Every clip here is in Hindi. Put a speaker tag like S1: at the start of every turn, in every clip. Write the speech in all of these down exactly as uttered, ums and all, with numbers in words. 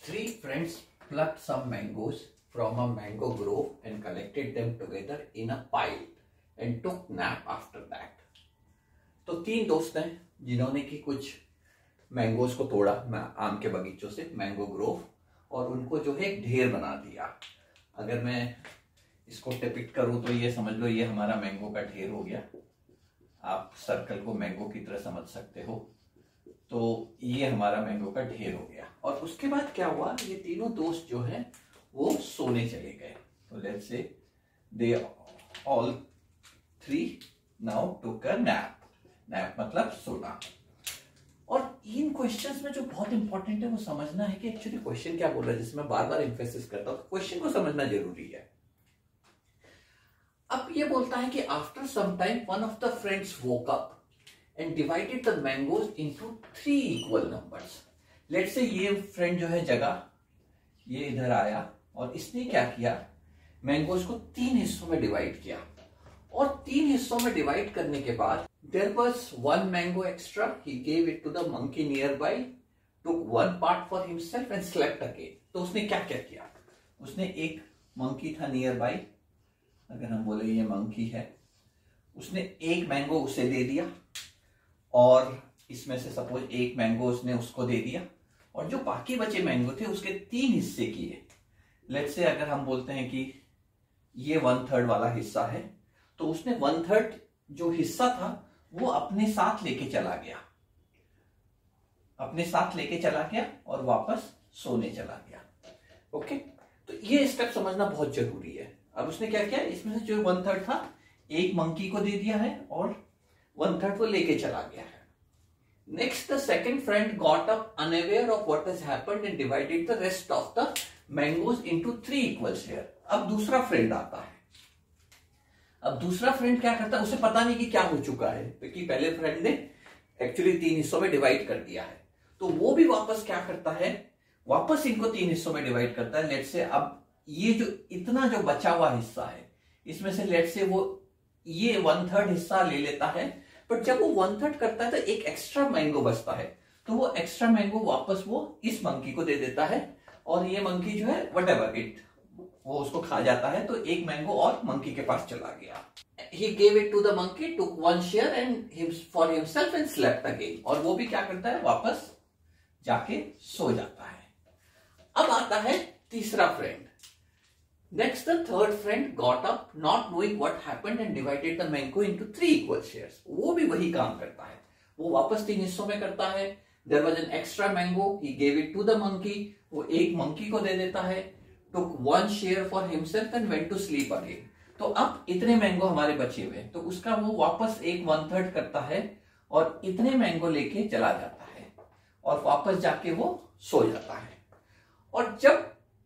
S1: Three friends plucked some mangoes from a mango grove and collected them together in a pile and took nap after that. तो तीन दोस्त हैं जिन्होंने कि कुछ मैंगोज को तोड़ा आम के बगीचों से, मैंगो ग्रोव, और उनको जो है एक ढेर बना दिया। अगर मैं इसको डिपिक्ट करूं तो ये समझ लो ये हमारा मैंगो का ढेर हो गया। आप सर्कल को मैंगो की तरह समझ सकते हो। तो ये हमारा मैंगो का ढेर हो गया। और उसके बाद क्या हुआ, ये तीनों दोस्त जो हैं वो सोने चले गए। तो let's say they all three now took a nap. Nap मतलब सोना। और इन क्वेश्चंस में जो बहुत इंपॉर्टेंट है वो समझना है कि एक्चुअली क्वेश्चन क्या बोल रहा है, जिसमें मैं बार बार एम्फेसिस करता हूं। क्वेश्चन को समझना जरूरी है। अब ये बोलता है कि after some time one of the friends woke up and divided the mangoes into three equal numbers. Let's say ये फ्रेंड जो है जगा, ये इधर आया और इसने क्या किया, मैंगोज को तीन हिस्सों में डिवाइड किया। और तीन हिस्सों में डिवाइड करने के बाद there was one mango extra. He gave it to the monkey nearby, took one part for himself and slept again. तो उसने क्या क्या किया, उसने एक मंकी था नियर बाई, अगर हम बोले ये मंकी है, उसने एक मैंगो उसे दे दिया और इसमें से सपोज एक मैंगो उसने उसको दे दिया और जो बाकी बचे मैंगो थे उसके तीन हिस्से किए। लेट्स से अगर हम बोलते हैं कि ये वन थर्ड वाला हिस्सा है, तो उसने वन थर्ड जो हिस्सा था वो अपने साथ लेके चला गया, अपने साथ लेके चला गया और वापस सोने चला गया। ओके, तो ये स्टेप समझना बहुत जरूरी है। अब उसने क्या किया, इसमें से जो वन थर्ड था एक मंकी को दे दिया है और वन थर्ड को लेके चला गया है। Next the second friend got up unaware of what has happened and divided the rest of the mangoes into three equal share. अब दूसरा फ्रेंड आता है। अब दूसरा फ्रेंड क्या करता है, उसे पता नहीं कि क्या हो चुका है, क्योंकि पहले फ्रेंड ने एक्चुअली तीन हिस्सों में डिवाइड कर दिया है। तो वो भी वापस क्या करता है, वापस इनको तीन हिस्सों में डिवाइड करता है। लेट्स से अब ये जो इतना जो बचा हुआ हिस्सा है, इसमें से लेट्स से वो ये वन थर्ड हिस्सा ले लेता है, बट जब वो वन थर्ड करता है तो एक एक्स्ट्रा मैंगो बचता है, तो वो एक्स्ट्रा मैंगो वापस वो इस मंकी को दे देता है और ये मंकी जो है वट एवर इट वो उसको खा जाता है। तो एक मैंगो और मंकी के पास चला गया। He gave it to the monkey, took one share and him for himself and slept again. और वो भी क्या करता है, वापस जाके सो जाता है। अब आता है तीसरा friend. Next, the third friend got up, not knowing what happened, and divided the mango into three equal shares. वो भी वही काम करता है, वो वापस तीन हिस्सों में करता है। There was an extra mango, he gave it to the monkey. वो एक मंकी को दे देता है, took one share for himself and went to sleep again. तो अब इतने मैंगो हमारे बचे हुए, तो उसका वो वापस एक वन थर्ड करता है और इतने मैंगो लेके चला जाता है और वापस जाके वो सो जाता है। और जब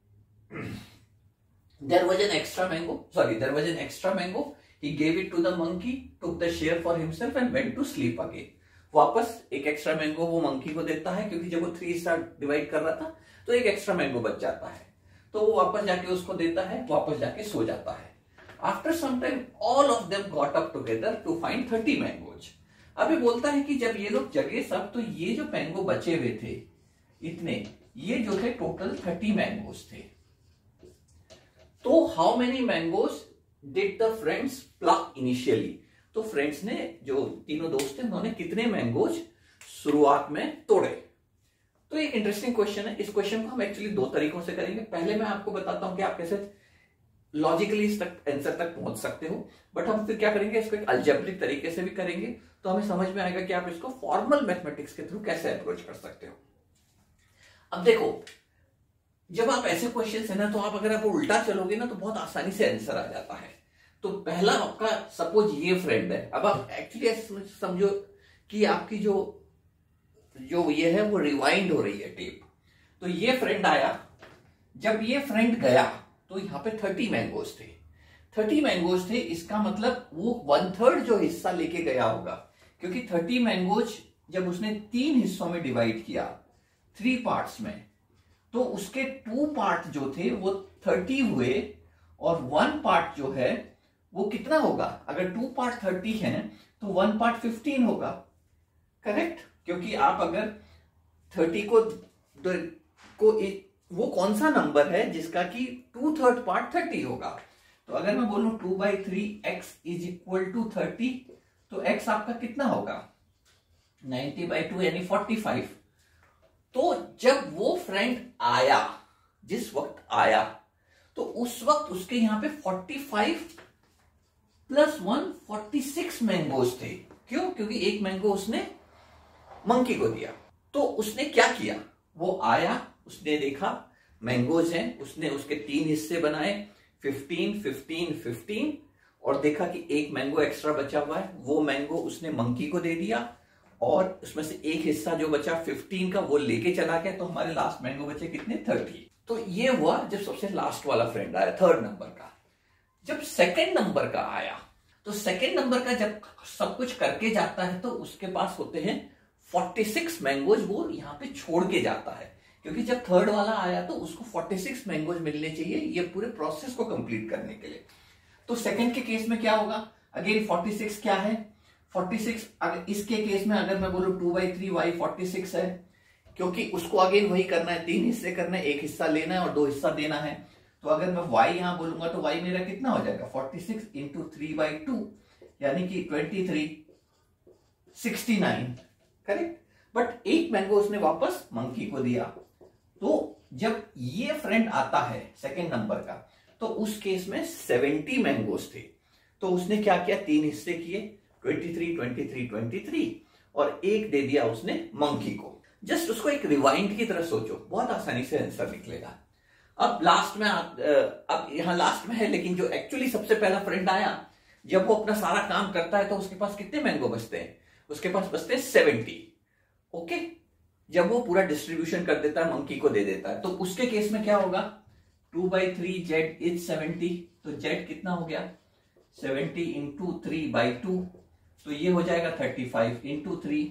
S1: There was an extra mango. Sorry, there was an extra mango. He gave it to the monkey, took the share for himself and went to sleep again. वापस एक एक्स्ट्रा मैंगो वो मंकी को देता है, क्योंकि जब वो थ्री हिस्सा डिवाइड कर रहा था तो एक एक्स्ट्रा मैंगो बच जाता है, तो वो वापस जाके उसको देता है, वापस जाके सो जाता है। After some time, all of them got up together to find thirty mangoes. अभी बोलता है कि जब ये लोग जगे सब, तो ये जो मैंगो बचे हुए थे इतने, ये जो थे टोटल थर्टी मैंगोज थे। तो how many mangoes did the friends pluck initially. तो फ्रेंड्स ने, जो तीनों दोस्त थे, उन्होंने कितने मैंगोज शुरुआत में तोड़े। तो एक इंटरेस्टिंग क्वेश्चन है। इस क्वेश्चन को हम एक्चुअली दो तरीकों से करेंगे। पहले मैं आपको बताता हूं कि आप कैसे लॉजिकली इस तक आंसर तक पहुंच सकते हो, बट हम फिर क्या करेंगे, इसको एक अलजेब्रिक तरीके से भी करेंगे, तो हमें समझ में आएगा कि आप इसको फॉर्मल मैथमेटिक्स के थ्रू कैसे अप्रोच कर सकते हो। अब देखो, जब आप ऐसे क्वेश्चन है ना, तो आप अगर आप उल्टा चलोगे ना तो बहुत आसानी से आंसर आ जाता है। तो पहला आपका सपोज ये फ्रेंड है। अब आप एक्चुअली समझो कि आपकी जो जो ये है वो रिवाइंड हो रही है टेप। तो ये फ्रेंड आया, जब ये फ्रेंड गया तो यहाँ पे थर्टी मैंगोज थे। थर्टी मैंगोज थे, इसका मतलब वो वन थर्ड जो हिस्सा लेके गया होगा, क्योंकि थर्टी मैंगोज जब उसने तीन हिस्सों में डिवाइड किया, थ्री पार्ट्स में, तो उसके टू पार्ट जो थे वो थर्टी हुए और वन पार्ट जो है वो कितना होगा, अगर टू पार्ट थर्टी है तो वन पार्ट फिफ्टीन होगा, करेक्ट। क्योंकि आप अगर थर्टी को को वो कौन सा नंबर है जिसका कि टू थर्ड पार्ट थर्टी होगा। तो अगर मैं बोलूं two by three X is equal to thirty, तो एक्स आपका कितना होगा नाइन्टी बाई टू यानी फोर्टी फाइव। तो जब वो फ्रेंड आया, जिस वक्त आया, तो उस वक्त उसके यहां पे forty five plus one forty six mangoes थे। क्यों? क्योंकि एक मैंगो उसने मंकी को दिया। तो उसने क्या किया, वो आया, उसने देखा मैंगोज हैं, उसने उसके तीन हिस्से बनाए, फिफ्टीन फिफ्टीन फिफ्टीन, और देखा कि एक मैंगो एक्स्ट्रा बचा हुआ है, वो मैंगो उसने मंकी को दे दिया, और उसमें से एक हिस्सा जो बचा फिफ्टीन का वो लेके चला गया। तो हमारे लास्ट मैंगो बचे कितने, थर्टी। तो ये हुआ जब सबसे लास्ट वाला फ्रेंड आया, थर्ड नंबर का। जब सेकेंड नंबर का आया, तो सेकेंड नंबर का जब सब कुछ करके जाता है तो उसके पास होते हैं फोर्टी सिक्स मैंगोज, वो यहां पे छोड़ के जाता है। क्योंकि जब थर्ड वाला आया तो उसको फोर्टी सिक्स मैंगोज मिलने चाहिए ये पूरे प्रोसेस को कंप्लीट करने के लिए। तो सेकंड के केस में क्या होगा, अगेन फोर्टी सिक्स क्या है, फोर्टी सिक्स। अगर इसके केस में अगर मैं बोलूं two by three Y forty six है, क्योंकि उसको अगेन वही करना है, तीन हिस्से करना है, एक हिस्सा लेना है और दो हिस्सा देना है। तो अगर मैं y यहां बोलूंगा तो y मेरा कितना हो जाएगा, forty six into three by two यानी कि twenty three sixty nine, correct. But एक मैंगो उसने वापस मंकी को दिया। तो जब ये फ्रेंड आता है सेकंड नंबर का, तो उस केस में सेवेंटी मैंगोज थे। तो उसने क्या किया, तीन हिस्से किए, twenty three twenty three twenty three, और एक दे दिया उसने मंकी को। जस्ट उसको एक रिवाइंड की तरह सोचो, बहुत आसानी से आंसर निकलेगा। अब लास्ट में, अब यहां लास्ट में है, लेकिन जो एक्चुअली सबसे पहला फ्रेंड आया, जब वो अपना सारा काम करता है तो उसके पास कितने मैंगो बचते हैं, उसके पास बचते हैं सेवेंटी। ओके, जब वो पूरा डिस्ट्रीब्यूशन कर देता है, मंकी को दे देता है, तो उसके केस में क्या होगा, two by three Z is seventy. तो जेड कितना हो गया, seventy into three by two, तो ये हो जाएगा thirty five into three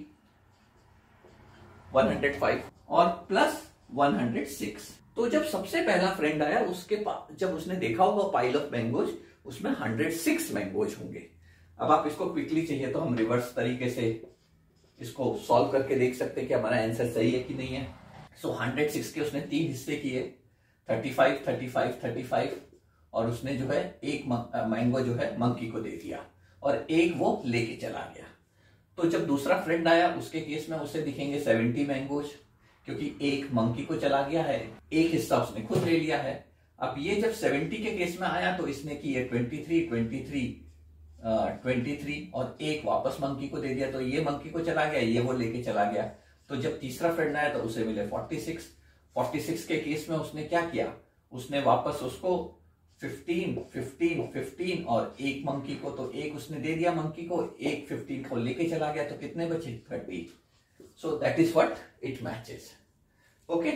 S1: one hundred five, और प्लस वन हंड्रेड सिक्स। तो जब सबसे पहला फ्रेंड आया, उसके पास जब उसने देखा होगा पाइल ऑफ मैंगोज, उसमें हंड्रेड सिक्स मैंगोज होंगे। अब आप इसको क्विकली चाहिए तो हम रिवर्स तरीके से इसको सॉल्व करके देख सकते हैं कि हमारा आंसर सही है कि नहीं है। सो हंड्रेड सिक्स के उसने तीन हिस्से किए, thirty five thirty five thirty five, और उसने जो है एक मैंगो जो है मंकी को दे दिया और एक वो लेके चला गया। तो जब दूसरा फ्रेंड आया, उसके केस में उसे दिखेंगे सेवेंटी मैंगोज, क्योंकि एक मंकी को चला गया है, एक हिस्सा उसने खुद ले लिया है। अब ये जब सेवेंटी के केस में आया तो इसने किए twenty three twenty three twenty three, और एक वापस मंकी को दे दिया, तो ये मंकी को चला गया, ये वो लेके चला गया। तो जब तीसरा फ्रेंड आया तो उसे मिले फोर्टी सिक्स। फोर्टी सिक्स के केस में उसने क्या किया, उसने वापस उसको फिफ्टीन फिफ्टीन फिफ्टीन और एक मंकी को, तो एक उसने दे दिया मंकी को, एक फिफ्टीन को लेके चला गया, तो कितने बचे, thirty. So that is what it matches. Okay,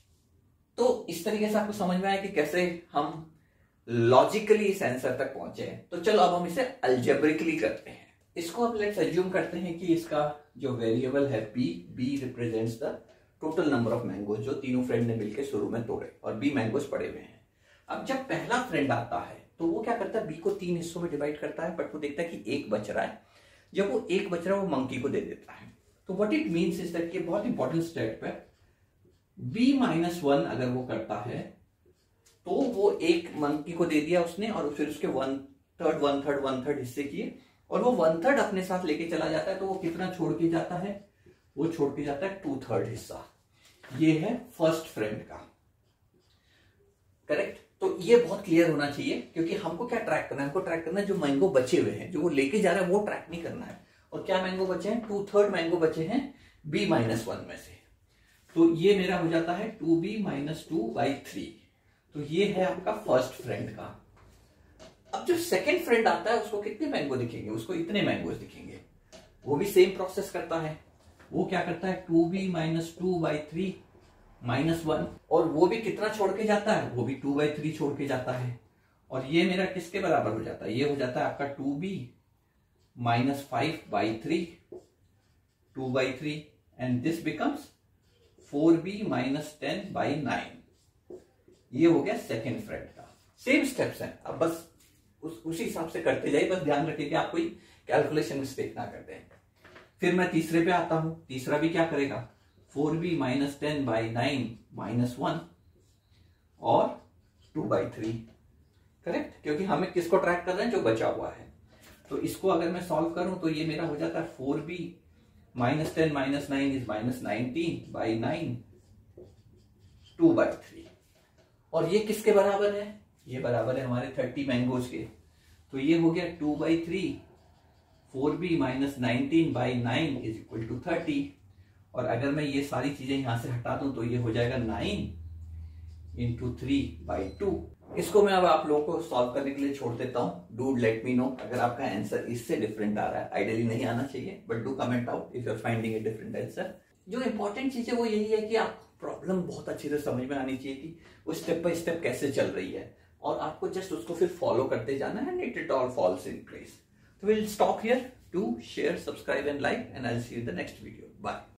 S1: तो इस तरीके से आपको समझ में आया कि कैसे हम लॉजिकली इस आंसर तक पहुंचे हैं। तो चलो अब हम इसे अल्जेब्रिकली करते हैं। इसको अब लेट्स अज्यूम करते हैं कि इसका जो वेरिएबल है b, b represents the total number of mangoes जो तीनों फ्रेंड ने मिलकर शुरू में तोड़े, और b मैंगोज पड़े हुए हैं। अब जब पहला फ्रेंड आता है तो वो क्या करता है, b को तीन हिस्सों में डिवाइड करता है, बट वो देखता है कि एक बच रहा है। जब वो एक बच रहा है वो मंकी को दे देता है। तो what it means is that, बहुत इंपॉर्टेंट स्टेप है, b माइनस वन अगर वो करता है तो वो एक मंकी को दे दिया उसने, और फिर उसके one third one third one third हिस्से किए, और वो वन थर्ड अपने साथ लेके चला जाता है। तो वो कितना छोड़ के जाता है, वो छोड़ के जाता है टू थर्ड हिस्सा। ये है फर्स्ट फ्रेंड का, करेक्ट। तो ये बहुत क्लियर होना चाहिए, क्योंकि हमको क्या ट्रैक करना है, हमको ट्रैक करना है जो मैंगो बचे हुए हैं, जो वो लेके जा रहा है वो ट्रैक नहीं करना है। और क्या मैंगो बचे हैं, टू थर्ड मैंगो बचे हैं बी माइनस वन में से। तो ये मेरा हो जाता है two B minus two by three. तो ये है आपका फर्स्ट फ्रेंड का। अब जो सेकंड फ्रेंड आता है उसको कितने मैंगो दिखेंगे, उसको इतने मैंगोज दिखेंगे। वो भी सेम प्रोसेस करता है, वो क्या करता है, two B minus two by three minus one, और वो भी कितना छोड़ के जाता है, वो भी टू बाई थ्री छोड़ के जाता है। और ये मेरा किसके बराबर हो जाता है, ये हो जाता है आपका two B minus five by three, two by three, and this becomes four B minus ten by nine. ये हो गया सेकेंड फ्रेंड का। सेम स्टेप्स हैं, अब बस उस उसी हिसाब से करते जाइए, बस ध्यान रखिए कि आप कोई कैलकुलेशन मिस्टेक ना करते हैं। फिर मैं तीसरे पे आता हूं, तीसरा भी क्या करेगा, four B minus ten by nine minus one, और टू बाई थ्री, करेक्ट, क्योंकि हमें किसको ट्रैक कर रहे हैं, जो बचा हुआ है। तो इसको अगर मैं सॉल्व करूं तो ये मेरा हो जाता है four B minus ten minus nine is minus nineteen by nine, two by three. और ये किसके बराबर है, ये बराबर है हमारे थर्टी मैंगोज के। तो ये हो गया two by three, four B minus nineteen by nine is equal to thirty. और अगर मैं ये सारी चीजें यहां से हटा दूं तो ये हो जाएगा nine into three by two. इसको मैं अब आप लोगों को सॉल्व करने के लिए छोड़ देता हूं। डू लेट मी नो अगर आपका आंसर इससे डिफरेंट आ रहा है। आइडियली नहीं आना चाहिए, but do comment out if you are finding a different answer. जो इंपॉर्टेंट चीज है वो यही है कि आप प्रॉब्लम बहुत अच्छी से समझ में आनी चाहिए कि वो स्टेप बाय स्टेप कैसे चल रही है, और आपको जस्ट उसको फिर फॉलो करते जाना है, and it all falls in place. तो will stop here. Do share, subscribe and like, and I will see you in the next video. Bye.